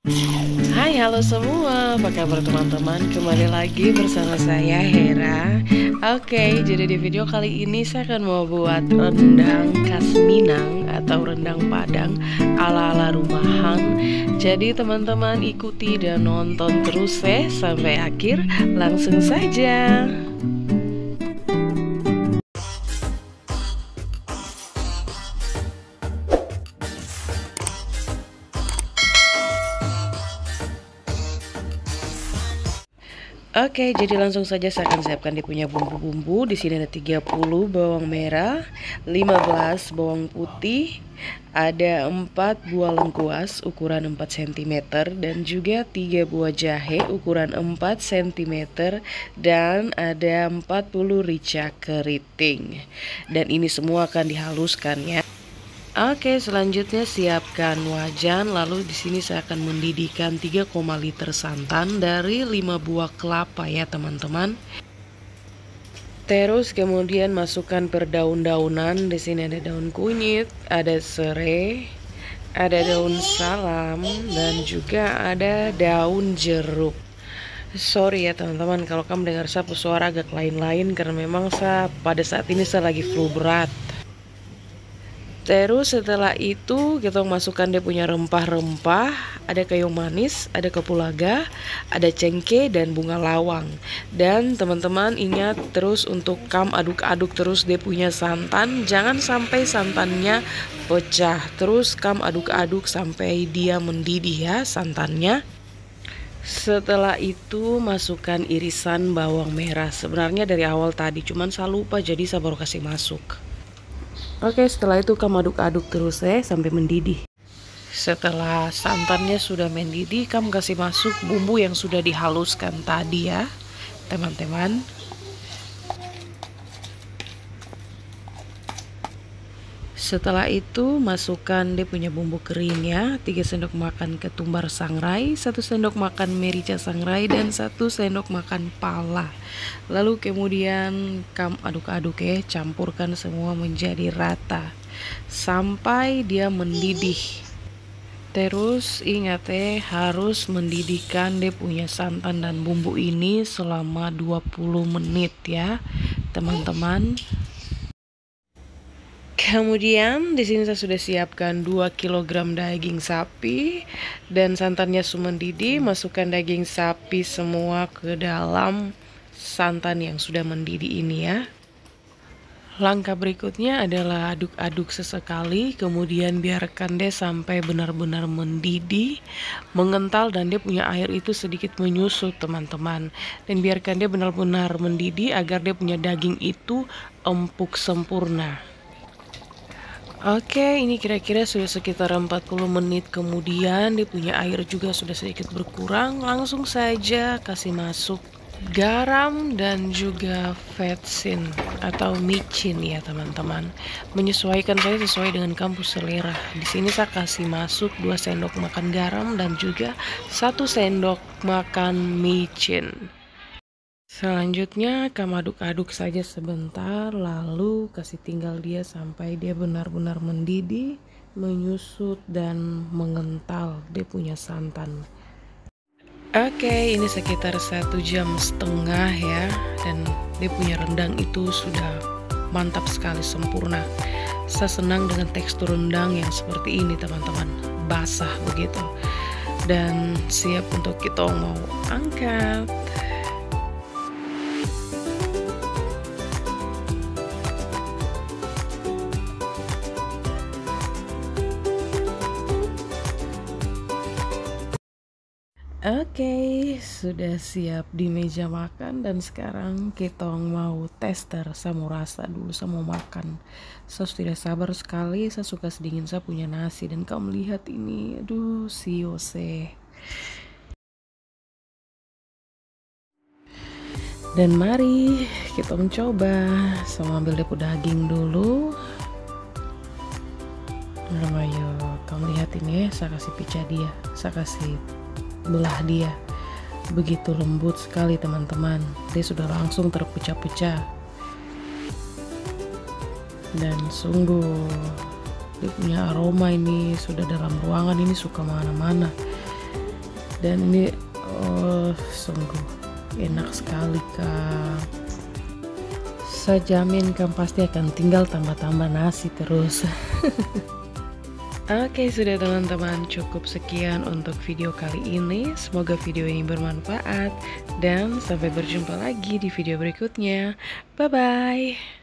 Hai, halo semua, apa kabar teman-teman? Kembali lagi bersama saya Hera. Oke, jadi di video kali ini saya akan mau buat rendang khas Minang atau rendang Padang ala-ala rumahan. Jadi teman-teman ikuti dan nonton terus sampai akhir. Langsung saja. Oke, jadi langsung saja saya akan siapkan dia punya bumbu-bumbu. Di sini ada 30 bawang merah, 15 bawang putih, ada 4 buah lengkuas ukuran 4 cm dan juga 3 buah jahe ukuran 4 cm dan ada 40 rica keriting. Dan ini semua akan dihaluskan ya. Oke, selanjutnya siapkan wajan. Lalu di sini saya akan mendidihkan 3 liter santan dari 5 buah kelapa ya, teman-teman. Terus kemudian masukkan per daun-daunan. Di sini ada daun kunyit, ada serai, ada daun salam dan juga ada daun jeruk. Sorry ya teman-teman kalau kamu dengar saya suara agak lain-lain karena memang saya pada saat ini saya lagi flu berat. Terus setelah itu kita masukkan dia punya rempah-rempah. Ada kayu manis, ada kapulaga, ada cengkeh dan bunga lawang. Dan teman-teman ingat terus untuk kamu aduk-aduk terus dia punya santan. Jangan sampai santannya pecah. Terus kamu aduk-aduk sampai dia mendidih ya santannya. Setelah itu masukkan irisan bawang merah. Sebenarnya dari awal tadi cuman saya lupa jadi saya baru kasih masuk. Oke, setelah itu kamu aduk-aduk terus sampai mendidih. Setelah santannya sudah mendidih, kamu kasih masuk bumbu yang sudah dihaluskan tadi ya, teman-teman. Setelah itu masukkan dia punya bumbu keringnya, 3 sendok makan ketumbar sangrai, 1 sendok makan merica sangrai dan 1 sendok makan pala. Lalu kemudian kamu aduk-aduk ya, campurkan semua menjadi rata sampai dia mendidih. Terus ingat harus mendidihkan dia punya santan dan bumbu ini selama 20 menit ya, teman-teman. Kemudian di sini saya sudah siapkan 2 kg daging sapi dan santannya sudah mendidih. Masukkan daging sapi semua ke dalam santan yang sudah mendidih ini ya. Langkah berikutnya adalah aduk-aduk sesekali, kemudian biarkan dia sampai benar-benar mendidih, mengental dan dia punya air itu sedikit menyusut teman-teman. Dan biarkan dia benar-benar mendidih agar dia punya daging itu empuk sempurna. Oke, ini kira-kira sudah sekitar 40 menit kemudian dia punya air juga sudah sedikit berkurang. Langsung saja kasih masuk garam dan juga vetsin atau micin ya teman-teman. Menyesuaikan saya sesuai dengan kamu selera. Di sini saya kasih masuk 2 sendok makan garam dan juga 1 sendok makan micin. Selanjutnya kamu aduk-aduk saja sebentar, lalu kasih tinggal dia sampai dia benar-benar mendidih, menyusut dan mengental dia punya santan. Oke, ini sekitar 1,5 jam ya, dan dia punya rendang itu sudah mantap sekali, sempurna. Saya senang dengan tekstur rendang yang seperti ini teman-teman, basah begitu, dan siap untuk kita mau angkat. Oke, sudah siap di meja makan dan sekarang kita mau tester. Saya mau rasa dulu, saya mau makan. Saya tidak sabar sekali, saya suka sedingin saya punya nasi dan kamu lihat ini, aduh siose. Dan mari kita mencoba. Saya mau ambil depu daging dulu. Nah, ayo kamu lihat ini saya kasih picah dia, saya kasih belah dia, begitu lembut sekali teman-teman. Dia sudah langsung terpecah-pecah dan sungguh dia punya aroma ini sudah dalam ruangan ini suka mana-mana. Dan ini sungguh enak sekali Kak. Saya jamin kamu pasti akan tinggal tambah-tambah nasi terus. Oke, sudah teman-teman, cukup sekian untuk video kali ini. Semoga video ini bermanfaat dan sampai berjumpa lagi di video berikutnya. Bye bye.